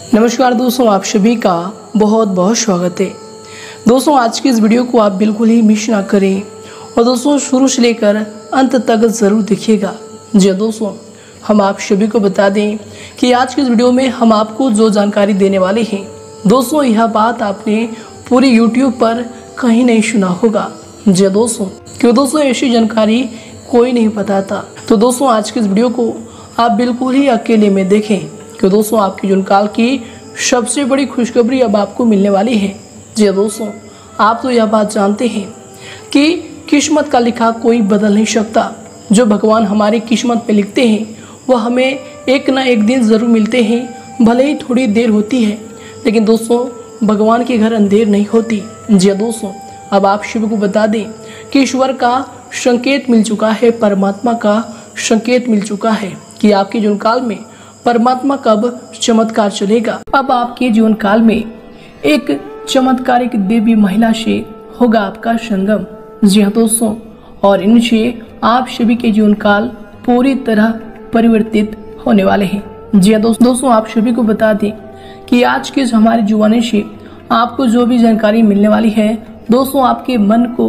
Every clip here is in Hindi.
नमस्कार दोस्तों, आप सभी का बहुत बहुत स्वागत है। दोस्तों, आज की इस वीडियो को आप बिल्कुल ही मिस ना करें और दोस्तों शुरू से लेकर अंत तक ज़रूर देखिएगा। जी दोस्तों, हम आप सभी को बता दें कि आज की इस वीडियो में हम आपको जो जानकारी देने वाले हैं, दोस्तों यह बात आपने पूरी यूट्यूब पर कहीं नहीं सुना होगा। जी दोस्तों, क्यों दोस्तों ऐसी जानकारी कोई नहीं बताता। तो दोस्तों आज की इस वीडियो को आप बिल्कुल ही अकेले में देखें, कि दोस्तों आपकी जुनकाल की सबसे बड़ी खुशखबरी अब आपको मिलने वाली है। जी दोस्तों, आप तो यह बात जानते हैं कि किस्मत का लिखा कोई बदल नहीं सकता। जो भगवान हमारी किस्मत पे लिखते हैं वह हमें एक ना एक दिन ज़रूर मिलते हैं, भले ही थोड़ी देर होती है, लेकिन दोस्तों भगवान के घर अंधेर नहीं होती। जी दोस्तों, अब आप शिव को बता दें कि ईश्वर का संकेत मिल चुका है, परमात्मा का संकेत मिल चुका है कि आपके जीवन काल में परमात्मा कब चमत्कार चलेगा। अब आपके जीवन काल में एक चमत्कारिक देवी महिला से होगा आपका संगम। जी हाँ दोस्तों, और इनसे आप सभी के जीवन काल पूरी तरह परिवर्तित होने वाले हैं। जी हाँ दोस्तों, आप सभी को बता दें कि आज के हमारे जुबानी से आपको जो भी जानकारी मिलने वाली है, दोस्तों आपके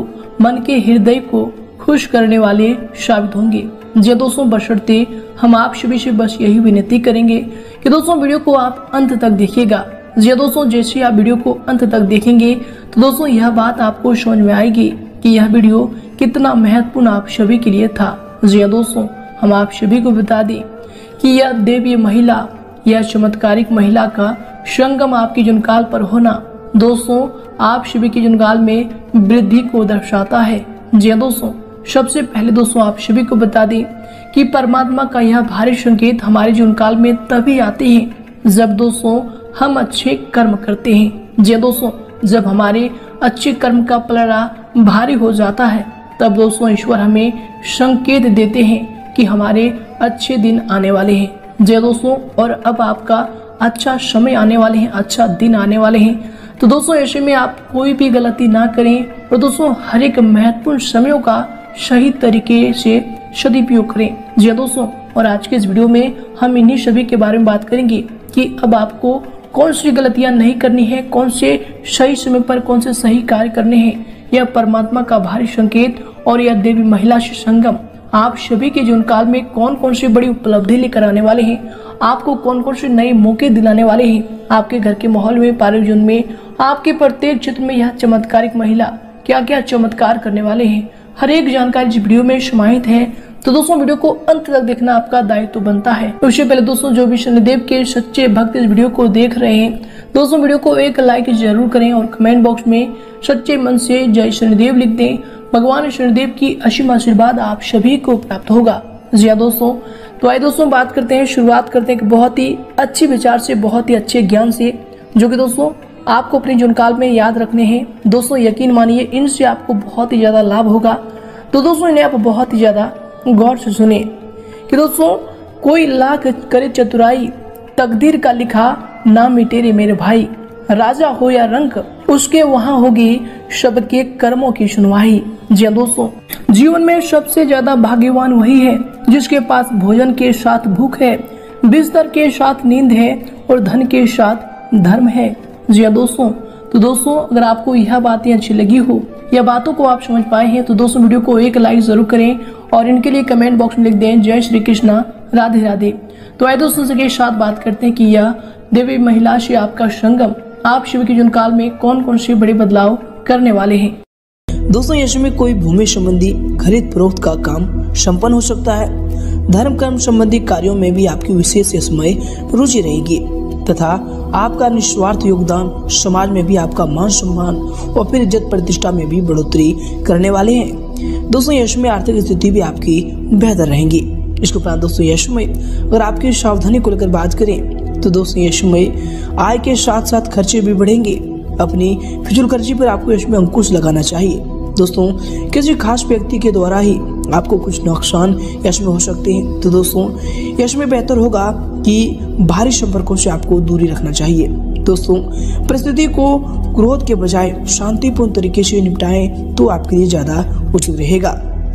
मन के हृदय को खुश करने वाले साबित होंगे। जी दोस्तों, बशर्ते हम आप सभी से बस यही विनती करेंगे कि दोस्तों वीडियो को आप अंत तक देखिएगा। जी दोस्तों, जैसे आप वीडियो को अंत तक देखेंगे तो दोस्तों यह बात आपको समझ में आएगी कि यह वीडियो कितना महत्वपूर्ण आप सभी के लिए था। जी दोस्तों, हम आप सभी को बता दें कि यह देवी महिला, यह चमत्कारिक महिला का संगम आपकी जुनकाल पर होना दोस्तों आप सभी के जुनकाल में वृद्धि को दर्शाता है। जी दोस्तों, सबसे पहले दोस्तों आप सभी को बता दें कि परमात्मा का यह भारी संकेत हमारे जीवन काल में तभी आते हैं जब दोस्तों हम अच्छे कर्म करते हैं। जी दोस्तों, जब हमारे अच्छे कर्म का पलड़ा भारी हो जाता है तब दोस्तों ईश्वर हमें संकेत देते हैं कि हमारे अच्छे दिन आने वाले हैं। जी दोस्तों, और अब आपका अच्छा समय आने वाले हैं, अच्छा दिन आने वाले हैं। तो दोस्तों ऐसे में आप कोई भी गलती ना करें और दोस्तों हर एक महत्वपूर्ण समयों का सही तरीके से सदुपयोग करें। जी दोस्तों, और आज के इस वीडियो में हम इन्हीं सभी के बारे में बात करेंगे कि अब आपको कौन सी गलतियां नहीं करनी है, कौन से सही समय पर कौन से सही कार्य करने हैं। यह परमात्मा का भारी संकेत और यह देवी महिला से संगम आप सभी के जीवन काल में कौन कौन सी बड़ी उपलब्धि लेकर आने वाले हैं, आपको कौन कौन से नए मौके दिलाने वाले हैं, आपके घर के माहौल में, पारिवारिक जीवन में, आपके प्रत्येक क्षेत्र में यह चमत्कारिक महिला क्या क्या चमत्कार करने वाले हैं, हर एक जानकारी इस वीडियो में समाहित है। तो दोस्तों वीडियो को अंत तक देखना आपका दायित्व बनता है। उससे पहले दोस्तों जो भी शनिदेव के सच्चे भक्त इस वीडियो को देख रहे हैं, दोस्तों वीडियो को एक लाइक जरूर करें और कमेंट बॉक्स में सच्चे मन से जय शनिदेव लिख दें। भगवान शनिदेव की असीम आशीर्वाद आप सभी को प्राप्त होगा। जी हाँ दोस्तों, तो आइए दोस्तों बात करते हैं, शुरुआत करते हैं बहुत ही अच्छे विचार से, बहुत ही अच्छे ज्ञान से, जो कि दोस्तों आपको अपने जीवन काल में याद रखने हैं। दोस्तों यकीन मानिए इनसे आपको बहुत ही ज्यादा लाभ होगा। तो दोस्तों इन्हें आप बहुत ही ज्यादा गौर से सुने कि दोस्तों कोई लाख करे चतुराई, तकदीर का लिखा ना मिटे रे मेरे भाई। राजा हो या रंक उसके वहां होगी सबके कर्मों की सुनवाई। जी दोस्तों, जीवन में सबसे ज्यादा भाग्यवान वही है जिसके पास भोजन के साथ भूख है, बिस्तर के साथ नींद है और धन के साथ धर्म है। जी दोस्तों, तो दोस्तों अगर आपको यह बातें अच्छी लगी हो या बातों को आप समझ पाए हैं तो दोस्तों वीडियो को एक लाइक जरूर करें और इनके लिए कमेंट बॉक्स में लिख दें जय श्री कृष्णा, राधे राधे। तो आइए दोस्तों के साथ बात करते हैं कि यह देवी महिला से आपका संगम आप शिव के जीवन काल में कौन कौन से बड़े बदलाव करने वाले हैं। दोस्तों यश में कोई भूमि संबंधी खरीद फरोख्त का काम संपन्न हो सकता है। धर्म कर्म संबंधी कार्यों में भी आपकी विशेष समय रुचि रहेगी तथा आपका निस्वार्थ योगदान समाज में भी आपका मान सम्मान और फिर इज्जत प्रतिष्ठा में भी बढ़ोतरी करने वाले हैं। दोस्तों यश में आर्थिक स्थिति भी आपकी बेहतर रहेंगी। इसके उपरांत दोस्तों यश में अगर आपकी सावधानी को लेकर बात करें तो दोस्तों यश में आय के साथ साथ खर्चे भी बढ़ेंगे। अपनी फिजूल खर्ची पर आपको यश में अंकुश लगाना चाहिए। दोस्तों किसी खास व्यक्ति के द्वारा ही आपको कुछ नुकसान यश में हो सकते हैं। तो दोस्तों यश में बेहतर होगा कि भारी संपर्कों से आपको दूरी रखना चाहिए। दोस्तों परिस्थिति को क्रोध के बजाय शांतिपूर्ण तरीके से निपटाएं तो आपके लिए ज्यादा उचित रहेगा।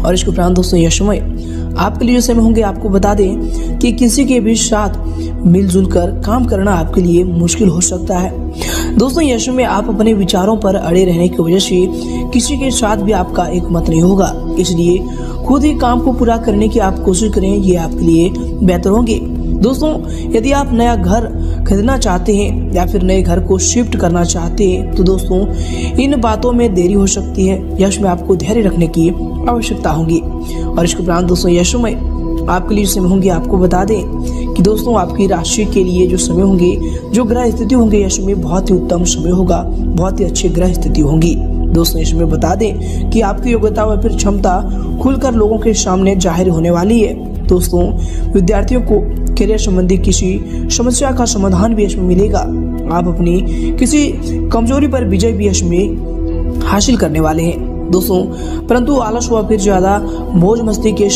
और इसके उपरांत दोस्तों यह समय आपके लिए जो समय होंगे, आपको बता दें कि किसी के भी साथ मिलजुल कर काम करना आपके लिए मुश्किल हो सकता है। दोस्तों यह समय आप अपने विचारों पर अड़े रहने की वजह से किसी के साथ भी आपका एक मत नहीं होगा, इसलिए खुद ही काम को पूरा करने की आप कोशिश करें, ये आपके लिए बेहतर होंगे। दोस्तों यदि आप नया घर खरीदना चाहते हैं या फिर नए घर को शिफ्ट करना चाहते हैं तो दोस्तों इन बातों में देरी हो सकती है, यश में आपको धैर्य रखने की आवश्यकता होगी। और इसके उपरांत दोस्तों यह समय आपके लिए समय होंगे, आपको बता दें कि दोस्तों आपकी राशि के लिए जो समय होंगे, जो ग्रह स्थिति होंगे, यह समय बहुत ही उत्तम समय होगा, बहुत ही अच्छी ग्रह स्थिति होंगी। दोस्तों इसमें बता दें कि आपकी योग्यता व फिर क्षमता खुलकर लोगों के सामने जाहिर होने वाली है। दोस्तों विद्यार्थियों को करियर संबंधी किसी समस्या का समाधान भी इसमें मिलेगा। आप अपनी किसी कमजोरी पर विजय भी इसमें हासिल करने वाले हैं दोस्तों, परंतु आलस व फिर ज्यादा मौज मस्ती के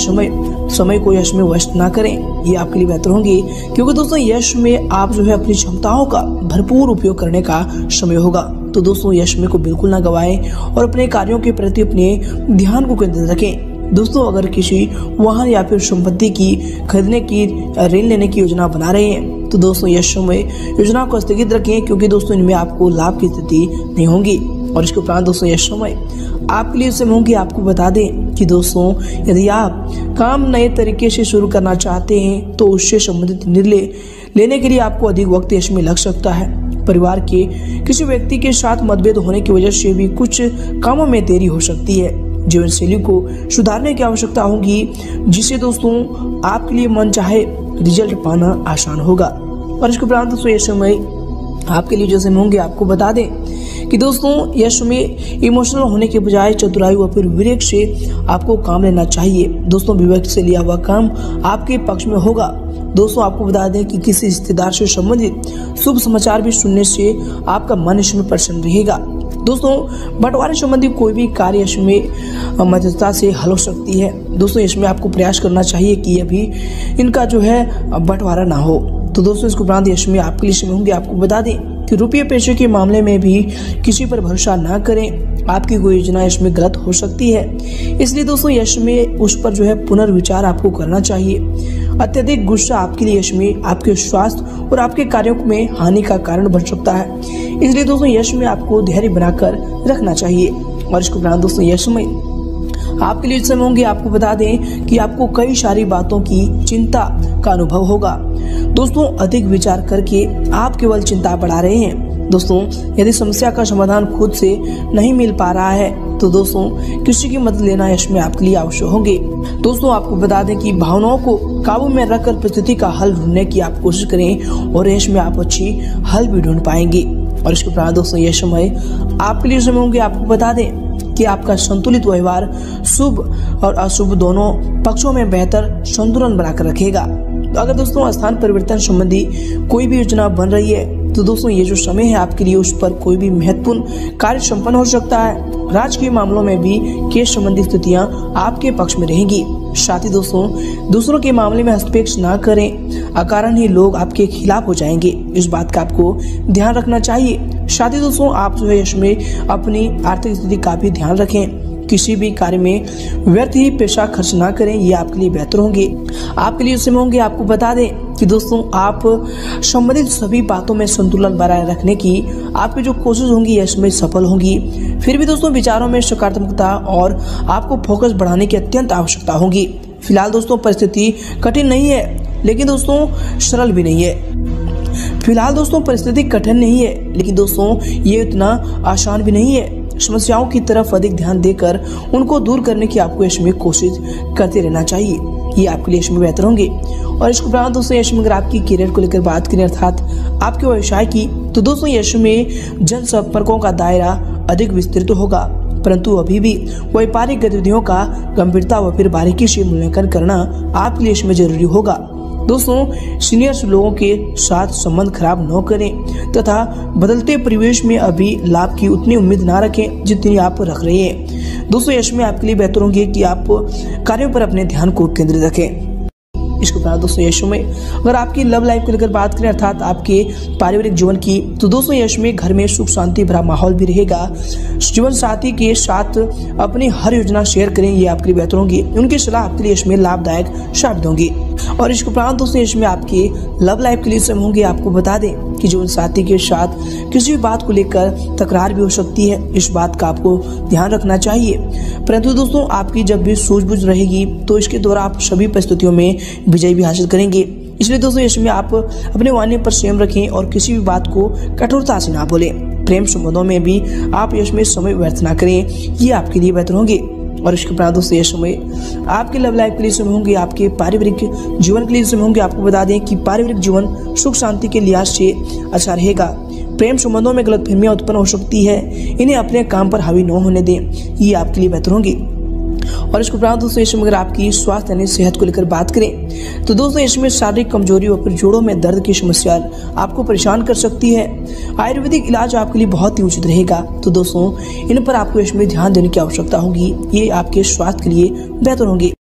समय को यश में व्यस्त ना करें, ये आपके लिए बेहतर होंगे, क्योंकि दोस्तों यश में आप जो है अपनी क्षमताओं का भरपूर उपयोग करने का समय होगा। तो दोस्तों यश में को बिल्कुल ना गवाएं और अपने कार्यों के प्रति अपने ध्यान को केंद्रित रखें। दोस्तों अगर किसी वाहन या फिर संपत्ति की खरीदने की ऋण लेने की योजना बना रहे हैं तो दोस्तों यह समय योजना को स्थगित रखें, क्योंकि दोस्तों इनमें आपको लाभ की स्थिति नहीं होगी। और इसके उपरांत दोस्तों यह समय आपके लिए समय होंगे, आपको बता दें कि दोस्तों यदि आप काम नए तरीके से शुरू करना चाहते हैं तो उससे संबंधित निर्णय लेने के लिए आपको अधिक वक्त इसमें लग सकता है। परिवार के किसी व्यक्ति के साथ मतभेद होने की वजह से भी कुछ कामों में देरी हो सकती है। जीवन शैली को सुधारने की आवश्यकता होगी, जिससे दोस्तों आपके लिए मन चाहे रिजल्ट पाना आसान होगा। और इसके उपरांत दोस्तों यह समय आपके लिए जो समय होंगे, आपको बता दें कि दोस्तों यह समय इमोशनल होने के बजाय चतुराई व फिर विवेक से आपको काम लेना चाहिए। दोस्तों विवेक से लिया हुआ काम आपके पक्ष में होगा। दोस्तों आपको बता दें कि किसी रिश्तेदार से संबंधित शुभ समाचार भी सुनने से आपका मन इसमें प्रसन्न रहेगा। दोस्तों बंटवारे संबंधी कोई भी कार्य इसमें मध्यस्थता से हल हो सकती है। दोस्तों इसमें आपको प्रयास करना चाहिए कि अभी इनका जो है बंटवारा ना हो। तो दोस्तों इसके उपरांत इसमें आपके लिए समय होंगे, आपको बता दें कि रुपये पैसे के मामले में भी किसी पर भरोसा ना करें, आपकी कोई योजना इसमें गलत हो सकती है, इसलिए दोस्तों यश में उस पर जो है पुनर्विचार आपको करना चाहिए। अत्यधिक गुस्सा आपके लिए यश में आपके स्वास्थ्य और आपके कार्यों में हानि का कारण बन सकता है, इसलिए दोस्तों यश में आपको धैर्य बनाकर रखना चाहिए। और इसके उपरांत दोस्तों यश में आपके लिए समय होंगे, आपको बता दें कि आपको कई सारी बातों की चिंता का अनुभव होगा। दोस्तों अधिक विचार करके आप केवल चिंता बढ़ा रहे हैं। दोस्तों यदि समस्या का समाधान खुद से नहीं मिल पा रहा है तो दोस्तों किसी की मदद लेना इसमें आपके लिए आवश्यक होंगे। दोस्तों आपको बता दें कि भावनाओं को काबू में रखकर परिस्थिति का हल ढूंढने की आप कोशिश करें और इसमें आप अच्छी हल भी ढूंढ पाएंगे। और इसके उपरांत दोस्तों यह समय आपके लिए समय होंगे, आपको बता दें कि आपका संतुलित व्यवहार शुभ और अशुभ दोनों पक्षों में बेहतर संतुलन बनाकर रखेगा। तो अगर दोस्तों स्थान परिवर्तन संबंधी कोई भी योजना बन रही है तो दोस्तों ये जो समय है आपके लिए उस पर कोई भी महत्वपूर्ण कार्य संपन्न हो सकता है। राजकीय मामलों में भी केस संबंधी स्थितियां आपके पक्ष में रहेंगी। साथ ही दोस्तों दूसरों के मामले में हस्तक्षेप ना करें, अकारण ही लोग आपके खिलाफ हो जाएंगे, इस बात का आपको ध्यान रखना चाहिए। साथ ही दोस्तों आप जो है इसमें अपनी आर्थिक स्थिति का भी ध्यान रखें, किसी भी कार्य में व्यर्थ ही पैसा खर्च ना करें, ये आपके लिए बेहतर होंगे। आपके लिए समय होंगे, आपको बता दें कि दोस्तों आप संबंधित सभी बातों में संतुलन बनाए रखने की आपकी जो कोशिश होंगी इसमें सफल होंगी। फिर भी दोस्तों विचारों में सकारात्मकता और आपको फोकस बढ़ाने की अत्यंत आवश्यकता होगी। फिलहाल दोस्तों परिस्थिति कठिन नहीं है लेकिन दोस्तों सरल भी नहीं है। फिलहाल दोस्तों परिस्थिति कठिन नहीं है लेकिन दोस्तों ये इतना आसान भी नहीं है। समस्याओं की तरफ अधिक ध्यान देकर उनको दूर करने की आपको इसमें कोशिश करते रहना चाहिए, ये आपके लिए इसमें बेहतर होंगे। और इसके उपरांत दोस्तों इसमें अगर आपकी करियर को लेकर बात करें अर्थात आपके व्यवसाय की, तो दोस्तों इसमें जनसंपर्कों का दायरा अधिक विस्तृत होगा, परंतु अभी भी व्यापारिक गतिविधियों का गंभीरता व फिर बारीकी से मूल्यांकन करना आपके लिए इसमें जरूरी होगा। दोस्तों सीनियर्स लोगों के साथ संबंध खराब न करें तथा बदलते परिवेश में अभी लाभ की उतनी उम्मीद ना रखें जितनी आप रख रहे हैं। दोस्तों इसमें आपके लिए बेहतर होंगे कि आप कार्यों पर अपने ध्यान को केंद्रित रखें। इसके उपरांत दोस्तों यश में अगर आपकी लव लाइफ को लेकर बात करें अर्थात आपके पारिवारिक जीवन की, तो दोस्तों यश में घर में सुख शांति भरा माहौल भी रहेगा। जीवन साथी के साथ अपनी हर योजना शेयर करें, ये आपके लिए बेहतर होंगी। उनकी सलाह आपके लिए इसमें लाभदायक साबित होंगी। और इसके उपरांत दोस्तों इसमें आपकी लव लाइफ के लिए समय होंगे। आपको बता दें कि जीवन साथी के साथ किसी भी बात को लेकर तकरार भी हो सकती है, इस बात का आपको ध्यान रखना चाहिए। परंतु दोस्तों आपकी जब भी सूझबूझ रहेगी तो इसके द्वारा आप सभी परिस्थितियों में विजय भी हासिल करेंगे। इसलिए दोस्तों इसमें आप अपने वाणी पर संयम रखें और किसी भी बात को कठोरता से ना बोलें। प्रेम संबंधों में भी आप इसमें समय व्यर्थ ना करें, ये आपके लिए बेहतर होंगे। और इसके बाद दोस्तों ये समय आपके लव लाइफ के लिए समय होंगे, आपके पारिवारिक जीवन के लिए समय होंगे। आपको बता दें कि पारिवारिक जीवन सुख शांति के लिहाज से अच्छा रहेगा। प्रेम संबंधों में गलतफहमियां उत्पन्न हो सकती है, इन्हें अपने काम पर हावी न होने दें, ये आपके लिए बेहतर होंगी। और इसके उपरांत दोस्तों इसमें अगर आपकी स्वास्थ्य यानी सेहत को लेकर बात करें तो दोस्तों इसमें शारीरिक कमजोरी और फिर जोड़ों में दर्द की समस्या आपको परेशान कर सकती है। आयुर्वेदिक इलाज आपके लिए बहुत ही उचित रहेगा। तो दोस्तों इन पर आपको इसमें ध्यान देने की आवश्यकता होगी, ये आपके स्वास्थ्य के लिए बेहतर होंगी।